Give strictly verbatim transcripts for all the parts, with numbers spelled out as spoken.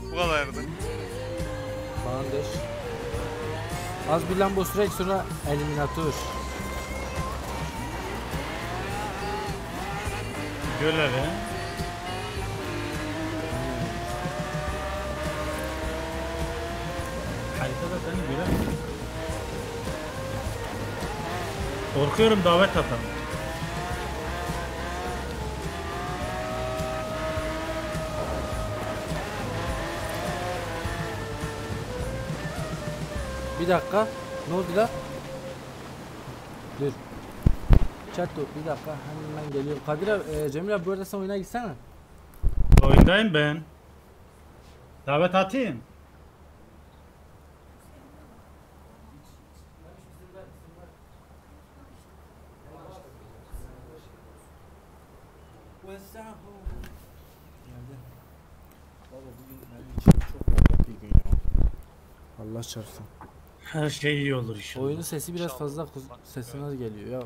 Bu kadardı. Tamamdır. Az bir Lambo süreç sonra eliminatör. Görevi. Haritada seni göremiyorum. Korkuyorum davet atalım. Bir dakika. Ne oldu la? Dur. Çato bir dakika hemen geliyorum. Kadir abi, e, Cemil abi bu arada sen oyuna gitsene. Oyundayım ben. Davet atayım. Baba bugün benim için çok berbat bir gün ya. Allah çarpsın. Her şey iyi olur inşallah. Oyunun sesi biraz fazla sesine az geliyor ya.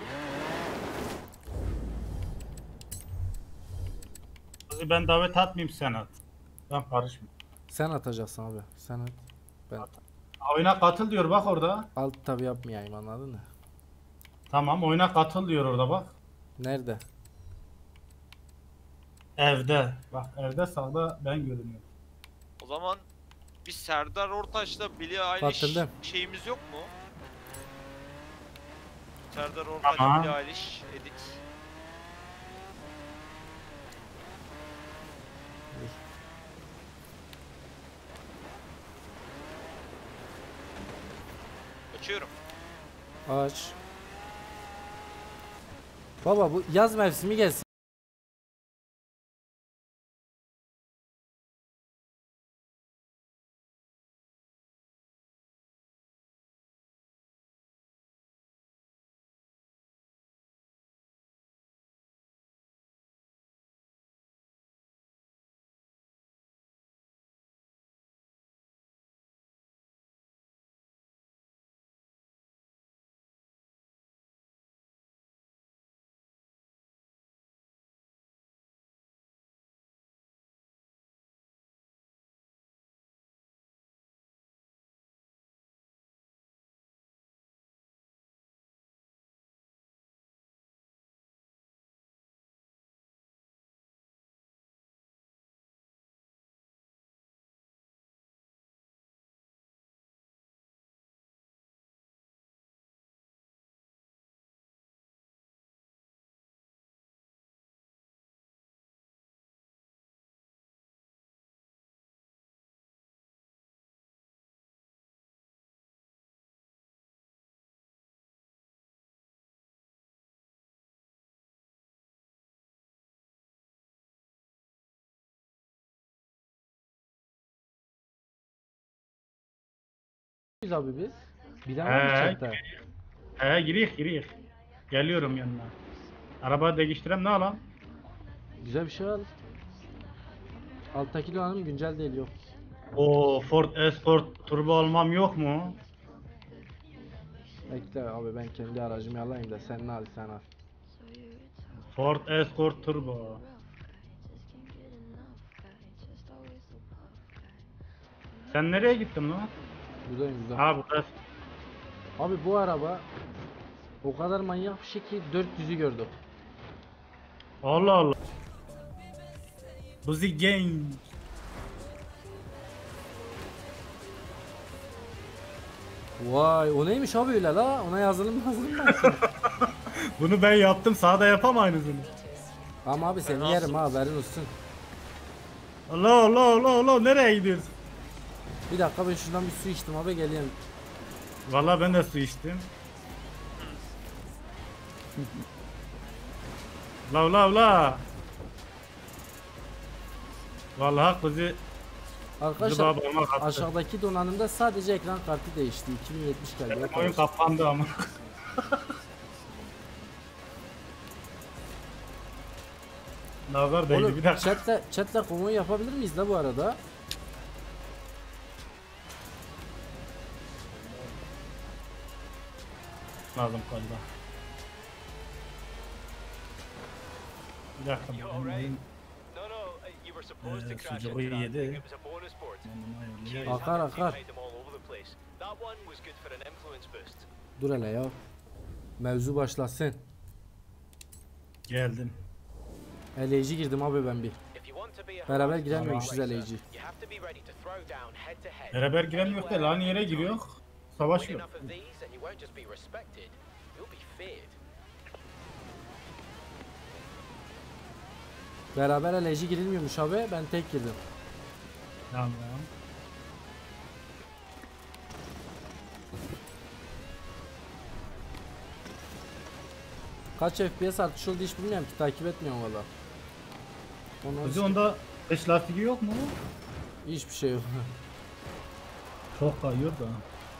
Ben davet atmayayım sen at. Ben karışmıyorum. Sen atacaksın abi. Sen at. Ben Oyuna katıl diyor bak orada. alt tabi yapmayayım anladın mı? Tamam oyuna katıl diyor orada bak. Nerede? Evde. Bak evde sağda ben görünüyorum. O zaman bir Serdar Ortaç'la Billie Eilish Katıldım. şeyimiz yok mu? Serdar Ortaç, Tamam. Billie Eilish, edit. Açıyorum. Aç. Baba bu yaz mevsimi gelsin. Biz abi biz. Bilemem He, chatte. he giriyik giriyik. Geliyorum yanına. Araba değiştirem ne alalım? Güzel bir şey al. Alttaki donanım güncel değil yok. O Ford Escort turbo almam yok mu? Bekle abi ben kendi aracımı alayım da sen ne al sen al. Ford Escort turbo. Sen nereye gittin lan? Buradayım burada. Ha burada. Abi bu araba o kadar manyak bir şey ki dört yüzü gördü. Allah Allah. Buzi Gang. Vay o neymiş abi öyle la? Ona yazılım yazılım mı açsın? Bunu ben yaptım sağda yapam aynısını. Ama abi seni yerim ha haberin olsun. Allah Allah Allah Allah nereye gidiyorsun? Bir dakika ben şuradan bir su içtim abi geliyorum. Vallahi ben de su içtim. La la la. Vallahi kızı Arkadaşlar Zıba parmak attı. aşağıdaki donanımda sadece ekran kartı değişti. iki bin yetmiş geldi. O oyun kadar. kapandı ama. Nazar değdi Oğlum bir dakika. chatle, chatle konvoy yapabilir miyiz la bu arada? Lazım galiba. Bir dakika. benim oyun, eee, sucuğu yedi. Akar akar. Dur hele ya. Mevzu başlasın. Geldim. Eleyici girdim abi ben bir. Beraber giremiyormuşuz eleyici. Beraber giremiyor da lan yere giriyor. Savaş yok. Beraber eleyici girilmiyormuş abi. Ben tek girdim. Tamam. Kaç F P S artış oldu hiç bilmiyorum ki, takip etmiyorum valla. Onun Bizi onda beş lastiği yok mu? hiçbir şey yok. Çok kayıyor da.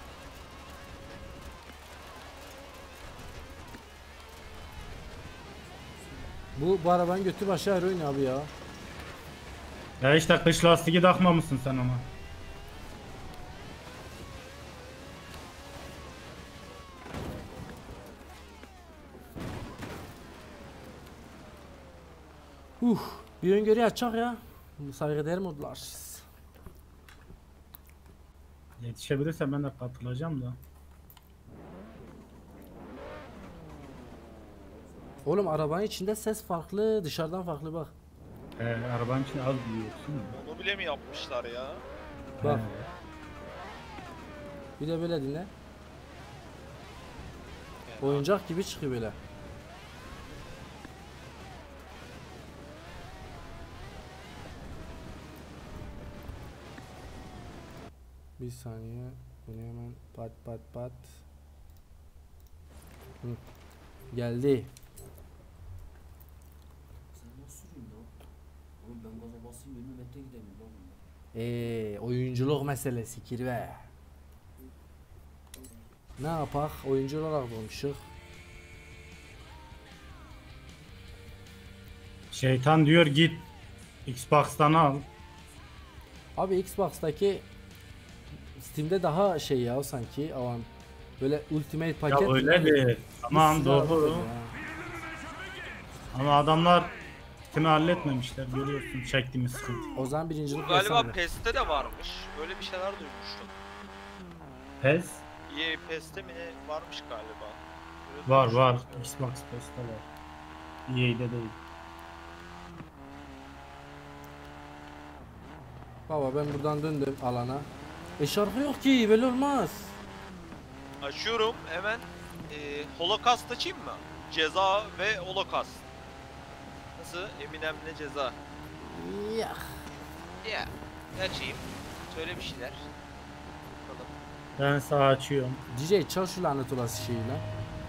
Bu bu arabanın götü başı ayrı oynuyor abi ya. Ya işte kış lastiği takmamışsın sen ama. Uh, bir öngörü açacak ya. Bu saygıdeğer modlar. Yetişebilirse ben de katılacağım da. Oğlum arabanın içinde ses farklı, dışarıdan farklı bak. Ee, arabanın içinde az büyüyorsun. Onu bile mi yapmışlar ya? Bak. He. Bir de böyle dinle. Oyuncak gibi çıkıyor böyle. Bir saniye. Bunu hemen pat pat pat. Hı. Geldi. Sen nasıl sürüyorsun lan? Oğlum ben gaza basayım yirmi metre gidemiyorum lan bunda. Eee oyunculuk meselesi kirve. Ne yapak? Oyuncu olarak bulmuşuk. Şeytan diyor git Xbox'tan al. Abi Xbox'taki Steam'de daha şey ya sanki avan böyle ultimate paket. Ya öyle değil. Tamam Silah doğru. alıyor ya. Ama adamlar kimi halletmemişler görüyorsun çektiğimiz sıkıntı. O zaman birincilik Galiba vesaire. PES'te de varmış. Böyle bir şeyler duymuştum. Pes E A PES'te mi ne varmış galiba. Böyle var duymuştum. var. Xbox Pes'te var. E A'de değil. Baba ben buradan döndüm alana. E şarkı yok ki böyle olmaz. Açıyorum hemen e, Holocaust açayım mı? Ceza ve Holocaust. Nasıl? Eminem'le Ceza. Ya. Ya açayım. Söyle bir şeyler. Bakalım. Ben sağ açıyorum. D J çal şu lanet olası şeyi lan.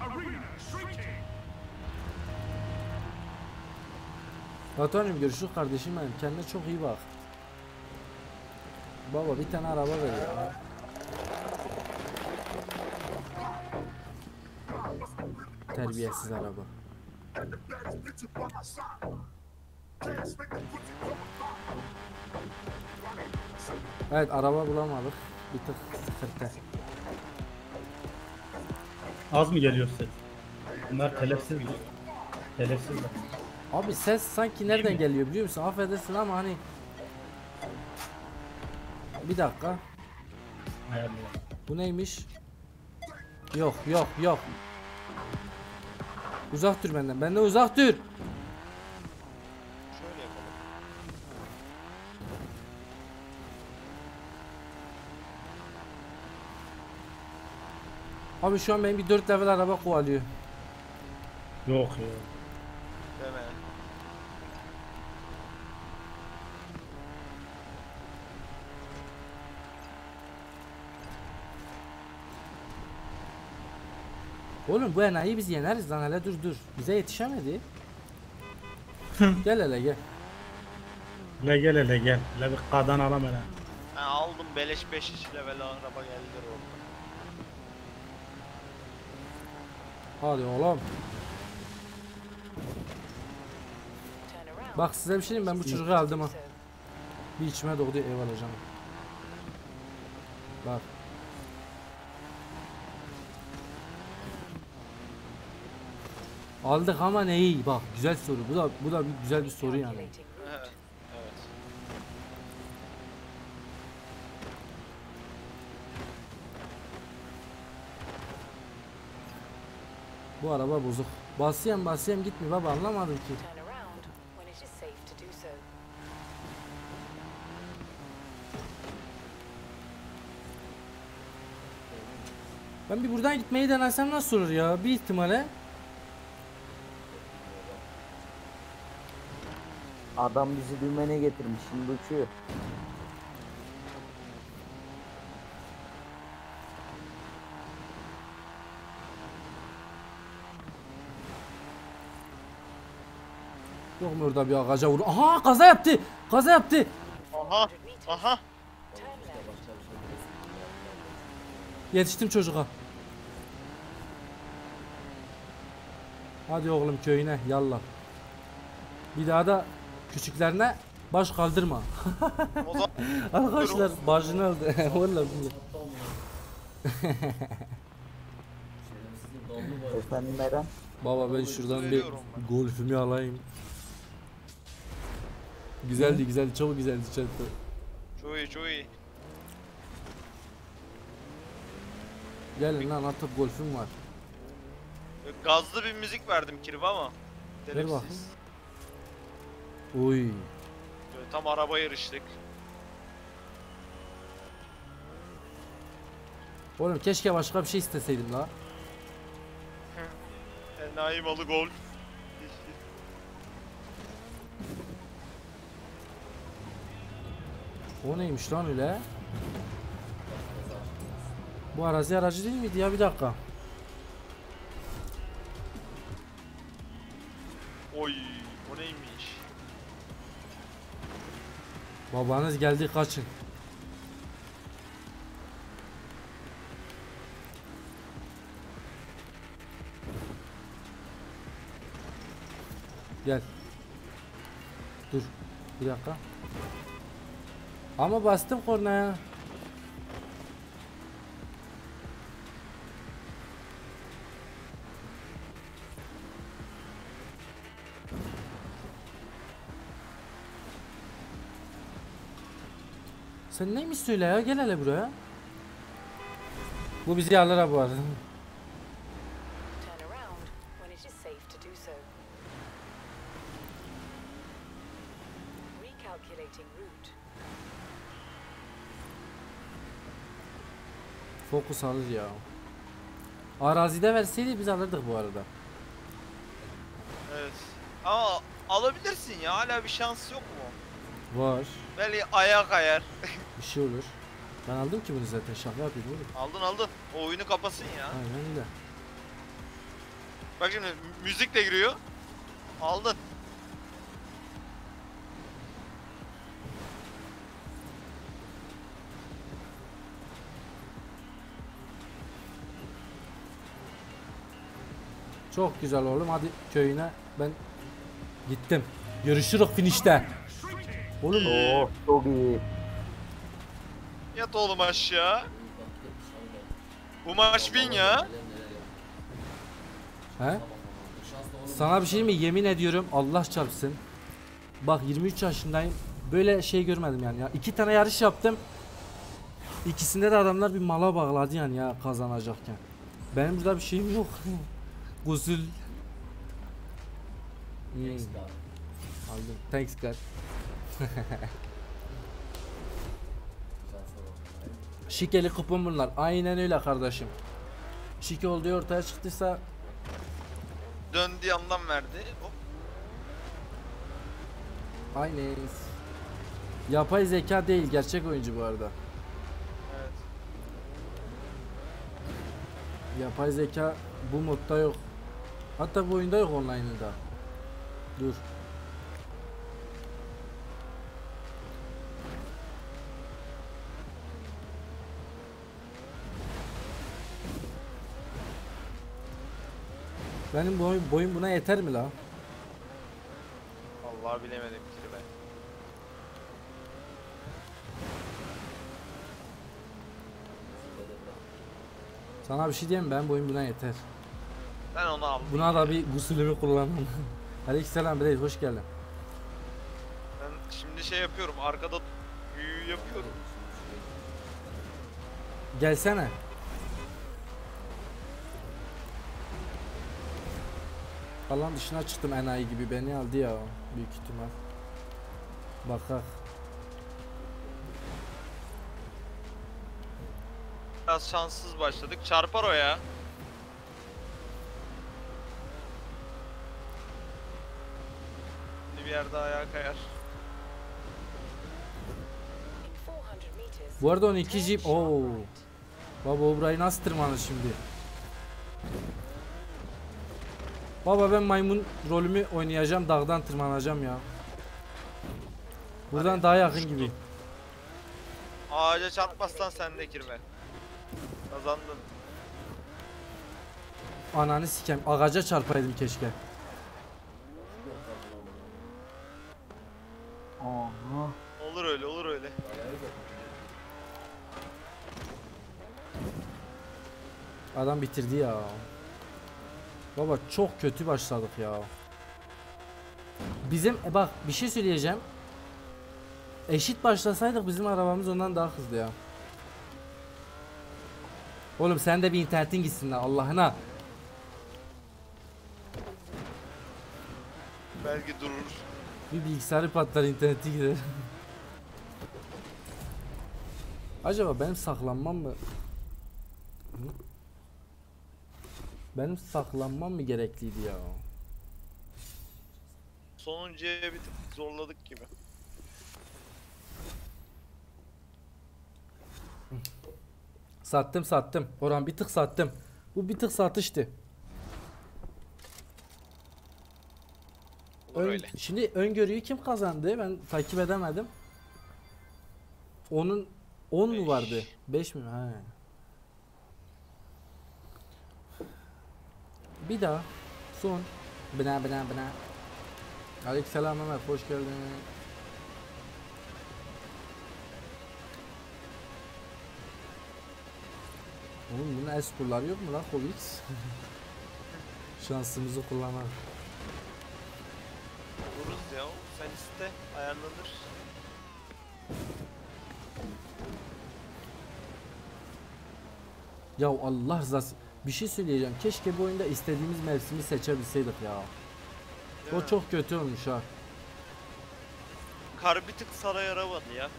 Batuhan'ım görüşürüz kardeşim benim. Kendine çok iyi bak. Baba bir tane araba ver ya. Terbiyesiz araba. Evet araba bulamadık. Bir tık sıkıntı. Az mı geliyor ses? Bunlar telefsiz mi? Telefsizler. Abi ses sanki nereden geliyor biliyor musun? Affedersin ama hani bir dakika. Ayarlı. Bu neymiş? Yok yok yok. Uzak dur benden. Benden uzak dur. Şöyle yapalım. Abi şu an benim bir dört level araba kovalıyor. Yok ya. Deme. Oğlum bu enayi biz yeneriz lan, hele dur dur. Bize yetişemedi. Gel hele gel. Le gel hele gel. Le bir kadan alam hele. Ben aldım beleş beş level araba geldi orada. Hadi oğlum. Bak size bir şey diyeyim, ben bu çocuğu aldım ha. Bir içime doğdu, eyvallah canım. Bak. Aldık ama neyi? Bak güzel soru. Bu da bu da bir güzel bir soru yani. Evet. Evet. Bu araba bozuk. Basayım basayım gitmiyor baba, anlamadım ki. Turn around when it is safe to do so. Ben bir buradan gitmeyi denesem nasıl olur ya, bir ihtimale. Adam bizi dümene getirmiş, şimdi uçuyor. Yok mu orada bir ağaca vur. Aha, kaza yaptı. Kaza yaptı. Aha. Aha. Turn left. Yetiştim çocuğa. Hadi oğlum köyüne yallah. Bir daha da küçüklerine baş kaldırma. O zaman Arkadaşlar başını aldı. Vallahi billahi. Şerefsizin damlı var. Efendim Eren? Baba ben şuradan bir Veriyorum golfümü alayım. Güzeldi güzeldi, çok güzeldi çatı. çok iyi çok iyi. Gelin lan, artık golfüm var. Gazlı bir müzik verdim Kirve ama. Ver Telefsiz. bakayım. Oy. Böyle tam araba yarıştık. Oğlum keşke başka bir şey isteseydim la. Enayi malı gol. O neymiş lan öyle? Bu arazi aracı değil miydi ya, bir dakika. Oy, o neymiş? Babanız geldi, kaçın. Gel. Dur. Bir dakika. Ama bastım kornaya. Sen neymiş söyle ya, gel hele buraya. Bu bizi alır ha bu arada. Turn around when it is safe to do so. Recalculating route. Fokus alır ya. Arazide verseydi biz alırdık bu arada. Evet. Ama alabilirsin ya, hala bir şans yok mu? Var. Belki ayağa kayar. Bir şey olur. Ben aldım ki bunu zaten, şaka yapıyorum oğlum. Aldın aldın. O oyunu kapasın ya. Aynen öyle. Bak şimdi müzik de giriyor. Aldın. Çok güzel oğlum, hadi köyüne ben gittim. Görüşürüz finişte. Oğlum Oo, çok iyi. Yat oğlum aşağı. Bak gitmiş abi. Bu maç bin ya. Neler neler he? yapmış. Şanslı oğlum. Sana bir şey mi, yemin ediyorum Allah çarpsın. Bak yirmi üç yaşındayım. Böyle şey görmedim yani ya. İki tane yarış yaptım. İkisinde de adamlar bir mala bağladı yani ya, kazanacakken. Benim burada bir şeyim yok. Gusül. Hmm, Thanks God. aldım. Thanks God. Şanslı oğlum. Şikeli kupon bunlar. Aynen öyle kardeşim. Şike olduğu ortaya çıktıysa Döndü yandan verdi. Hop. aynen. Yapay zeka değil, gerçek oyuncu bu arada. Evet. Yapay zeka bu modda yok. Hatta bu oyunda yok, online'da. Dur. Benim boyum, boyum buna yeter mi la? Vallahi bilemedim ki ben. Sana bir şey diyeyim mi? Ben boyum buna yeter. Ben onu aldım. Buna da bir gusülümü kullanmam. Aleykümselam Bey, hoş geldin. Ben şimdi şey yapıyorum. Arkada büyü yapıyorum. Gelsene. Alan dışına çıktım enayi gibi, beni aldı ya büyük ihtimal. Bakak. Biraz şanssız başladık. Çarpar o ya. Şimdi bir yerde ayağa kayar. In four hundred meters, Bu arada on iki turn jeep. sharp Oo. right. Baba o burayı nasıl tırmanır şimdi? Baba ben maymun rolümü oynayacağım, dağdan tırmanacağım ya. Buradan daha yakın gibi. Ağaca çarpmazsan sen de kirme. Kazandın. Ananı sikem, ağaca çarpaydım keşke. Aha. Olur öyle, olur öyle. Adam bitirdi ya. Baba çok kötü başladık ya. Bizim e bak bir şey söyleyeceğim. Eşit başlasaydık bizim arabamız ondan daha hızlı ya. Oğlum sen de bir internetin gitsin lan Allah'ına. Belki durur. Bir bilgisayarı patlar, interneti gider. Acaba benim saklanmam mı? Hı? Benim saklanmam mı gerekliydi ya? Sonuncuya bir tık zorladık gibi. Sattım sattım. Orhan bir tık sattım. Bu bir tık satıştı. Olur Ön- öyle. Şimdi öngörüyü kim kazandı? Ben takip edemedim. Onun on mu Beş. vardı? beş mi? He. Bir daha. Son. Bina bina bina. Aleykümselam Mehmet, hoş geldin. Oğlum bunun eskorları yok mu lan Kovix? Şansımızı kullanak. Oluruz ya. Sen iste. Ayarlanır. Ya Allah rızası, bir şey söyleyeceğim. Keşke bu oyunda istediğimiz mevsimi seçebilseydik ya. Değil O mi? çok kötü olmuş ha. Kar bir tık sana yaramadı ya.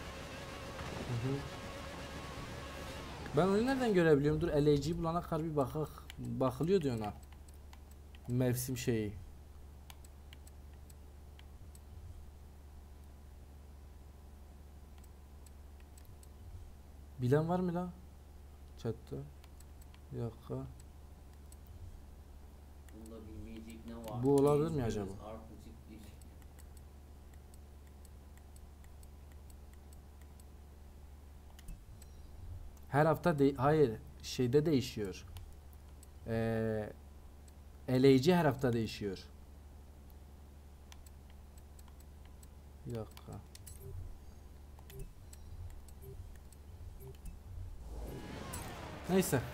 Ben onu nereden görebiliyorum? Dur L A G bulana kadar bir bakak. Bakılıyor diyor ona. Mevsim şeyi. Bilen var mı la? Chatta. Bir dakika. Bunda bilmeyecek ne var? Bu olabilir mi Gezmiyoruz, acaba? arpacık bir- Her hafta de hayır şeyde değişiyor. Ee, L A G her hafta değişiyor. Bir dakika. Neyse.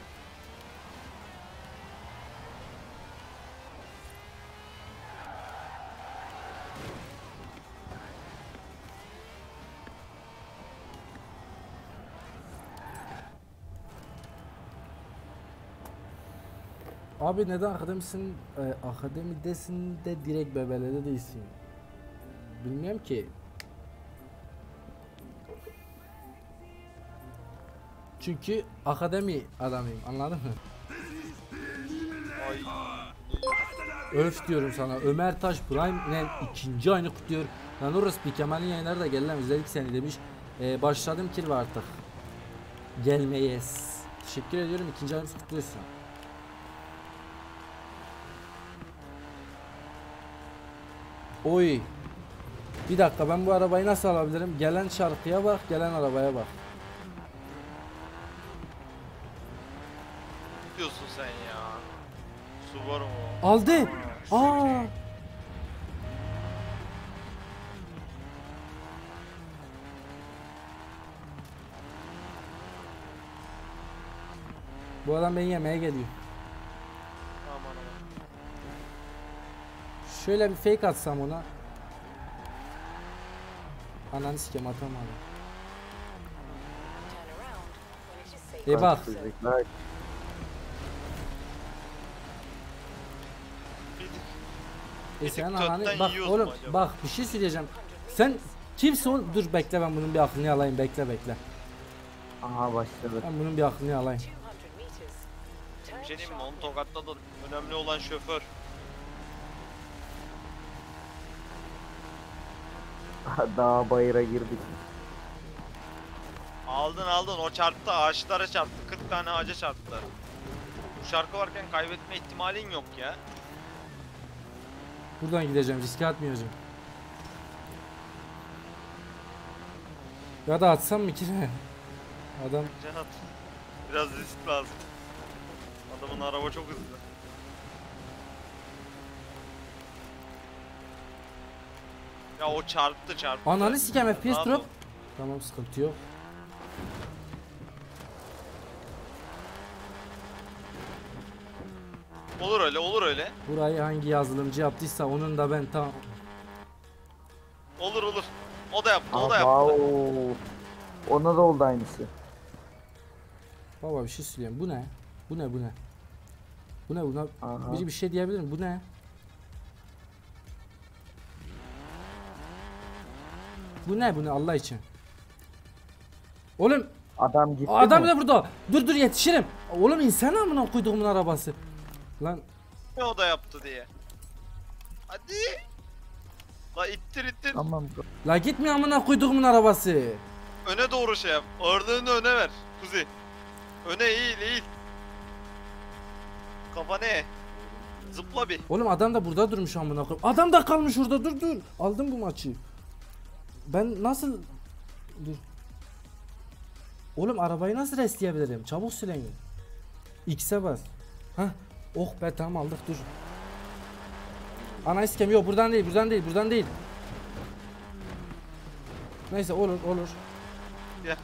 Abi neden akademisin e, akademidesin de direkt bebelede değilsin? Bilmiyorum ki. Çünkü akademi adamıyım, anladın mı? Ay. Öf diyorum sana. Ömer Taş Prime'le ikinci ayını kutluyor. Lan orası bir Kemal'in yayınları da gel lan özledik seni demiş. Ee, başladım kirve artık. Gelmeyiz. Teşekkür ediyorum, ikinci ayını kutluyorsun. Oy. Bir dakika, ben bu arabayı nasıl alabilirim? Gelen şarkıya bak, gelen arabaya bak. Ne diyorsun sen ya? Subaru mu? Aldı. Aa. Bu adam beni yemeye geliyor. Aman aman. Şöyle bir fake atsam ona. Ananı sikem atamadım. Turn around when it is safe E to bak. do so. Bak, Bir, E sen Gidip hani kökten bak yiyoruz mu oğlum acaba? bak bir şey söyleyeceğim. Sen kimsin oğlum? Dur bekle ben bunun bir aklını alayım bekle bekle. Aha başladı. Ben bunun bir aklını alayım. two hundred meters. Turn Bir şey diyeyim mi? sharp Onu tokatladın. Önemli olan şoför. Daha bayıra girdik. Aldın aldın. O çarptı. Ağaçlara çarptı. kırk tane ağaca çarptı. Bu şarkı varken kaybetme ihtimalin yok ya. Buradan gideceğim riske atmayacağım. Ya da atsam mı ki ne? Adam Cihat. Biraz risk lazım. Adamın araba çok hızlı. Ya o çarptı çarptı. ananı sikem F P S Rahat drop. ol. Tamam sıkıntı yok. Olur öyle olur öyle. Burayı hangi yazılımcı yaptıysa onun da ben tam Olur olur. O da yaptı o da Aha, yaptı. oo. Ona da oldu aynısı. baba bir şey söyleyeyim. Bu ne? Bu ne bu ne? Bu ne buna? Aha. Biri bir şey diyebilir mi? Bu ne? Bu ne bu ne Allah için? Oğlum Adam gitti adam mi? da burada. Dur dur yetişirim. Oğlum insan amına koyduğumun arabası. Lan Ne o da yaptı diye. Hadi. La ittir ittir. Tamam. la gitme amına koyduğumun arabası. Öne doğru şey yap. Ağırlığını öne ver. Kuzi. Öne eğil eğil. Kafanı eğ. Zıpla bir. Oğlum adam da burada durmuş amına koyayım. Adam da kalmış orada dur dur. Aldım bu maçı. Ben nasıl dur. Oğlum arabayı nasıl restleyebilirim? Çabuk söyleyin. X'e bas. Hah. Oh be tamam aldık dur. Ana iskem yok buradan değil buradan değil buradan değil. Neyse olur olur. Gel.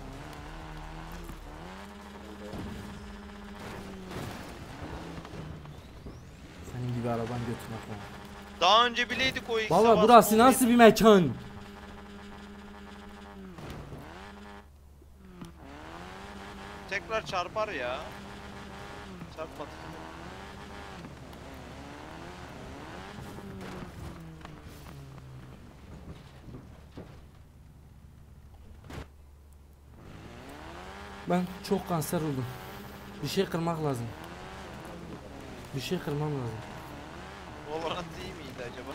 Senin gibi araban götürmek var. Daha önce bileydik o X'e Baba basma burası olayını. nasıl bir mekan? Tekrar çarpar ya. Çarpmadı. Ben çok kanser oldum. Bir şey kırmak lazım. Bir şey kırmam lazım. Valorant iyi miydi acaba?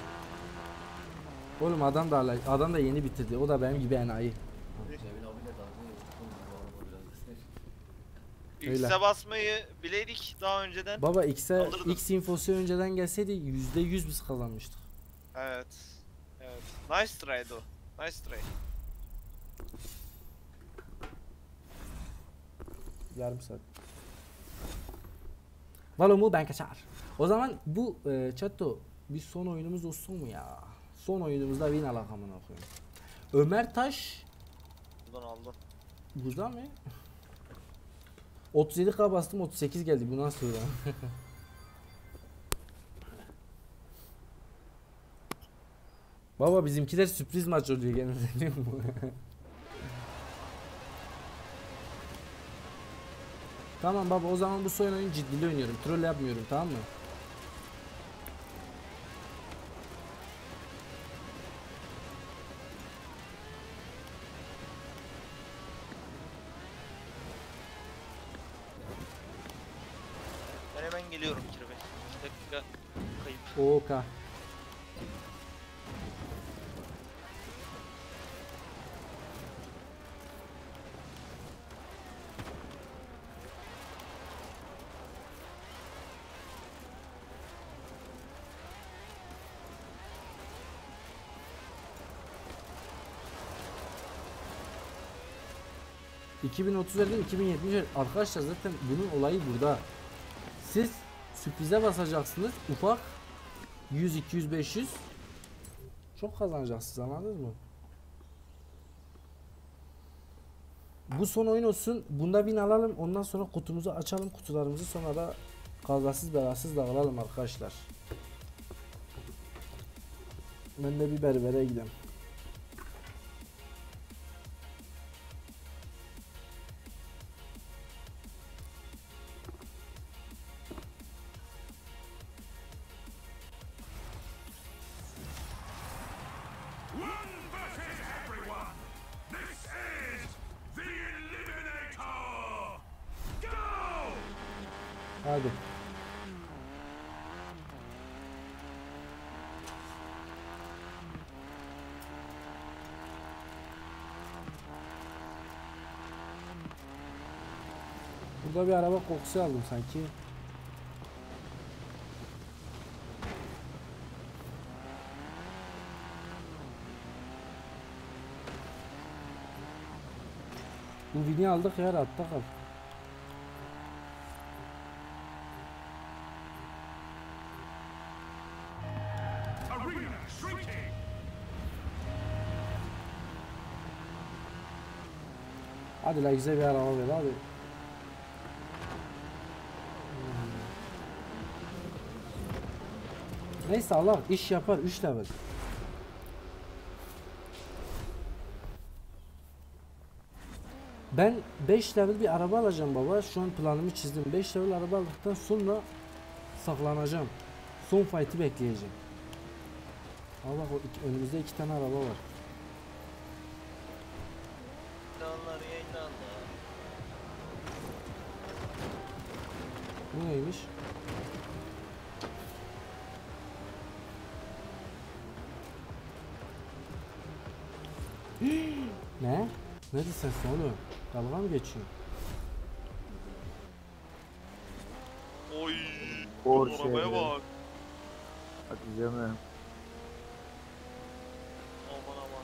Oğlum adam da hala- adam da yeni bitirdi. O da benim gibi enayi. Cemil abiyle dalga geçtim bu araba biraz. Öyle. X'e basmayı bileydik daha önceden. Baba X'e Alırdım. X infosu önceden gelseydi yüzde yüz biz kazanmıştık. Evet. Evet. Nice try'di o. Nice try. Yarım saat. Valo mu ben kaçar. O zaman bu e, chatto bir son oyunumuz olsun mu ya? Son oyunumuzda win alak amına koyayım. Ömer Taş Buradan aldım. burada mı? otuz yedi K bastım otuz sekiz geldi bu nasıl ya? Baba bizimkiler sürpriz maç oluyor gene biliyor musun? Tamam baba o zaman bu son oyun ciddili oynuyorum. Troll yapmıyorum tamam mı? Ben hemen geliyorum Kirve. iki dakika kayıp. Oka. iki bin otuz verdim iki bin yetmiş ver- arkadaşlar zaten bunun olayı burada. Siz sürprize basacaksınız ufak yüz iki yüz beş yüz çok kazanacaksınız anladınız mı? Bu son oyun olsun bunda win alalım ondan sonra kutumuzu açalım kutularımızı sonra da kazasız belasız dağılalım arkadaşlar. Ben de bir berbere gideyim. Hadi. Burada bir araba kokusu aldım sanki. Bu vini aldık ya, rahatta kal. Hadi la güzel bir araba ver hadi. Hmm. Neyse Allah iş yapar, üç level. Ben beş level bir araba alacağım baba. Şu an planımı çizdim. beş level araba aldıktan sonra saklanacağım. Son fight'ı bekleyeceğim. Al bak, o iki, önümüzde iki tane araba var. Yayınlanlar yayınlanlar. Bu neymiş? Ne? Ne diyorsun sen oğlum? Dalga mı geçiyorsun? Oy. Porsche Arabaya evet. bak. Hadi canım. Aman aman.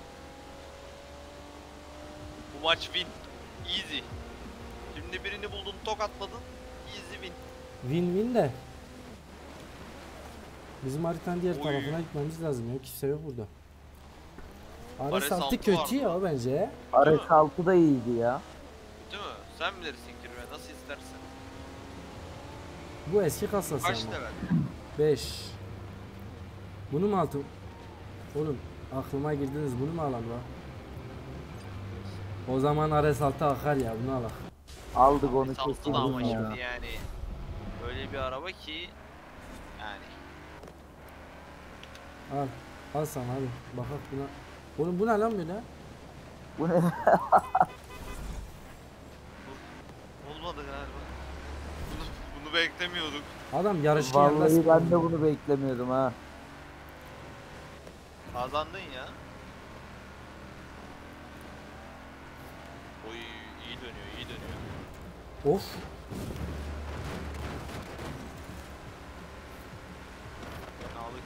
Bu maç win. Easy. Şimdi birini buldun, tokatladın. Easy win. Win win de. Bizim haritanın diğer Oy. tarafına gitmemiz lazım ya. Kimse yok burada. Ares Ares altı altı kötü vardı. ya bence. Ares altı da iyiydi ya. Değil mi? Sen bilirsin Kirve, nasıl istersen. Bu eski kasası Kaç ama. level? beş. Bunu mu altın? Oğlum aklıma girdiniz, bunu mu alalım la? O zaman Ares altı akar ya, bunu alak. Aldık onu Saltı da ama kesin ya. şimdi yani. Öyle bir araba ki. Yani. Al. Al sana hadi. Bakak buna. Oğlum bu ne lan böyle? Bu ne? Olmadı galiba. Bunu, bunu beklemiyorduk. Adam yarışın yanında Vallahi sıkıldı. ben de bunu beklemiyordum ha. Kazandın ya. Oy iyi dönüyor, iyi dönüyor. Of. Fenalık.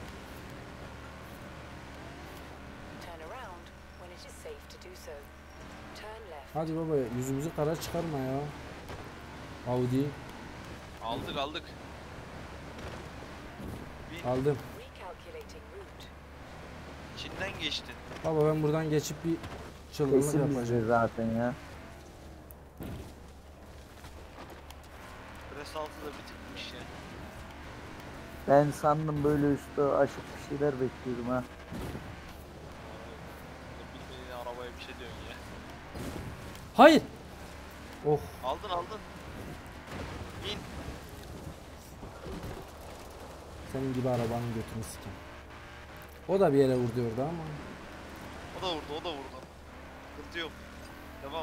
Turn around when it is safe to do so. Turn left. Hadi baba yüzümüzü kara çıkarma ya. Audi Aldık aldık. Bir aldım. Recalculating route. içinden geçtin. Baba ben buradan geçip bir çılgınlık Kesin bizde yapacağım. zaten ya. Pres altı da bitikmiş ya. Ben sandım böyle üstü açık bir şeyler bekliyordum ha. Bilmediğin arabaya bir şey diyorsun ya. Hayır. Oh. Aldın aldın. Bin. Senin gibi arabanın götünü sikim. O da bir yere vurdu orada ama. O da vurdu, o da vurdu. Sıkıntı yok. Devam.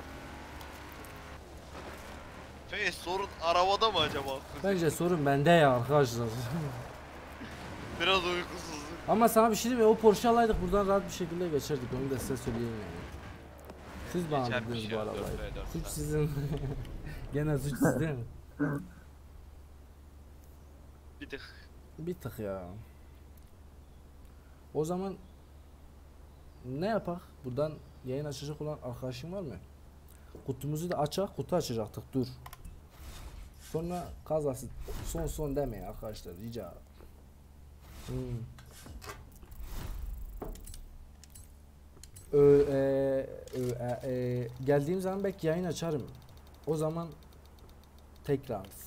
Peki sorun arabada mı acaba? Bence sorun bende ya arkadaşlar. Biraz uykusuzluk. Ama sana bir şey diyeyim mi? O Porsche alaydık buradan rahat bir şekilde geçerdik. Onu da size söyleyeyim yani. Siz bana Geçermiş verdiniz bu ya, arabayı. dört ve dört Suç sen. sizin. Gene suç sizde mi? Bir tık. Bir tık ya. O zaman ne yapak? Buradan yayın açacak olan arkadaşın var mı? Kutumuzu da açak, kutu açacaktık. Dur. Sonra kazası son son demeyin arkadaşlar, rica. Hmm. Ö, e, ö, e, e, geldiğim zaman belki yayın açarım. O zaman tekrar.